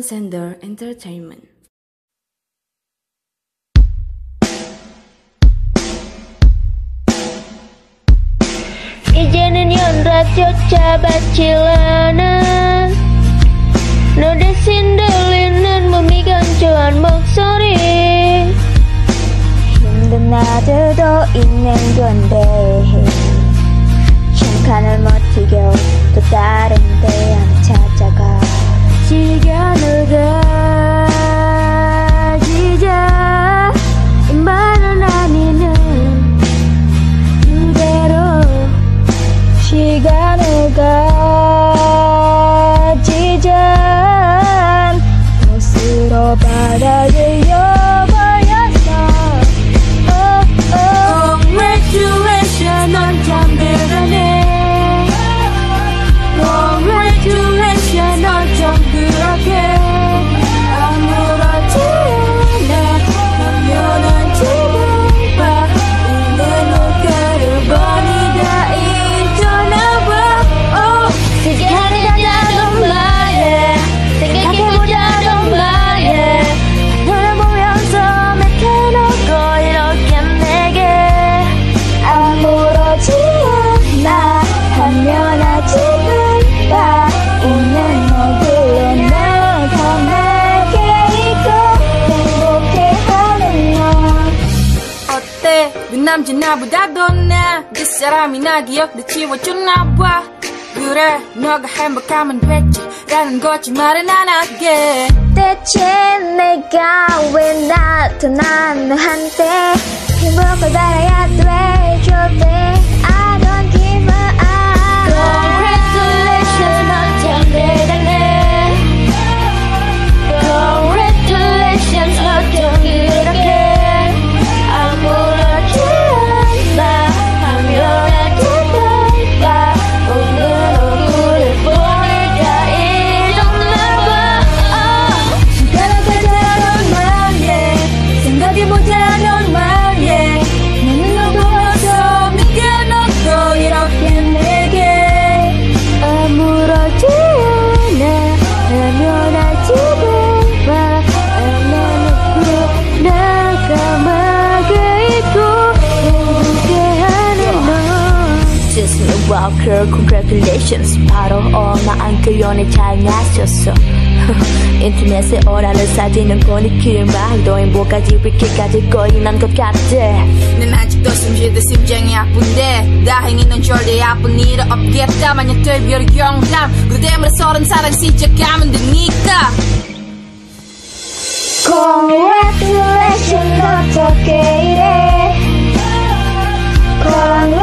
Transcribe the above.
Sender Entertainment. 이제는 연락조차 받질 않아. 너 대신 들리는 몸이 건조한 목소리. 힘든 나들도 있는 건데 잠깐을 못 튀겨 또 다른 대안을 찾아가. 시간을 가지자. 이 말은 아니는 그대로 시간을 가지자. 멋으로 바닥을 여버렸어. Congratulations, 넌 참 대단해. Congratulations, 넌 좀 그렇게 아무렇지 않아. 당연한 지금 봐. 웃는 눈가를 뻔히 다 잊어나봐. 생각해보자던 말해. 생각해보자던 말해. 너를 보면서 맥혀놓고 이렇게 내게 아무렇지 않아 하면 아직은 봐. 웃는 얼굴로 널더 내게 있고 행복해하는 너. 어때? 그 남자 나보다 더 나아. 그 사람이 나 기억도 지워줬나봐. 그래 너가 행복하면 됐지 라는 거짓말은 안 하게. 대체 내가 왜 나타난 너한테 행복을 바라야 돼. 좋대 I don't give a Congratulations, 넌 참 대단해. Congratulations, 넌 좀 그렇게 아무렇지 않아 하면 아직은 봐. 웃는 얼굴을 뻔히 다 잊었나봐. 생각하자던 말해. 생각해보자던 말해. 나는 너 보면서 믿겨놓고 이렇게 내게 아무렇지 않아 하면 아직은 봐. 나는 나가마게 있고 행복해하는 너. Just Walker, congratulations. 바로 얼마 안 그 연애 잘 나셨어. 인터넷에 오라는 사진은 보니까 더 행복하지 위키까지 거인한 것 같아. 난 아직도 숨쉬듯 심장이 아픈데 다행히 넌 절대 아픈 일 없겠다. 만약 되별 경담 그대물에 서른 사랑 시작하면 되니까. Congratulations, 어떻게 이래.